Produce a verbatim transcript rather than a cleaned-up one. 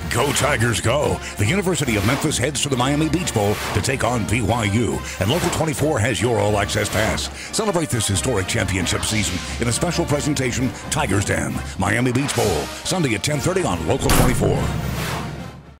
Go Tigers go! The University of Memphis heads to the Miami Beach Bowl to take on B Y U, and Local twenty-four has your all-access pass. Celebrate this historic championship season in a special presentation, Tigers Den, Miami Beach Bowl, Sunday at ten thirty on Local twenty-four.